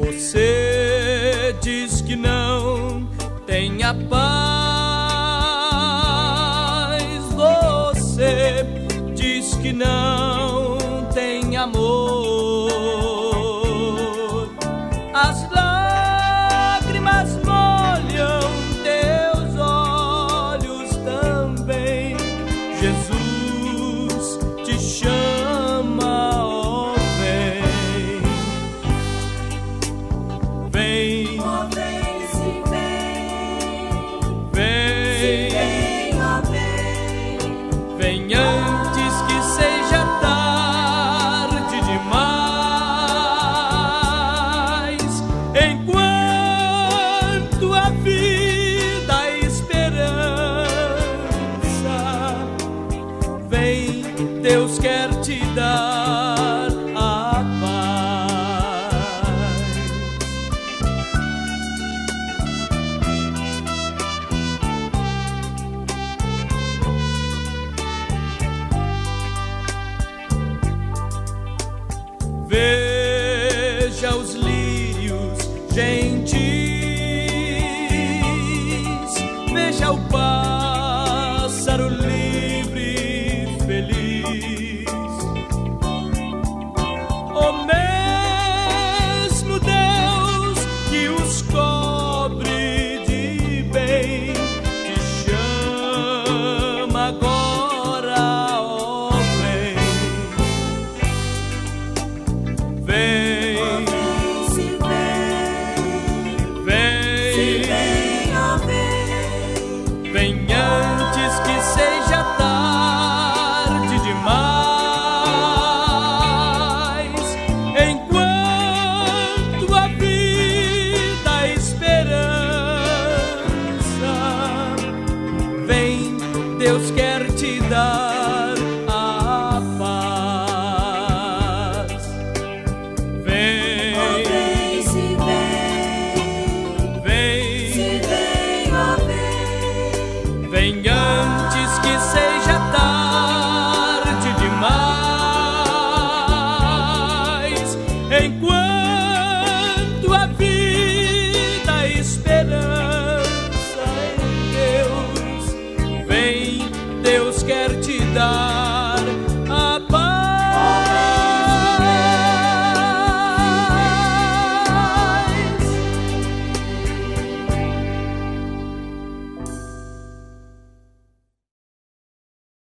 Você diz que não tem a paz. Você diz que não tem amor. As lágrimas molham teus olhos também. Jesus te chama, ó, vem. Vem, ó, vem, se vem. vem, se vem, ó, vem. Vem antes que seja tarde demais. Enquanto a vida a esperança, vem, Deus quer te dar a paz. Veja os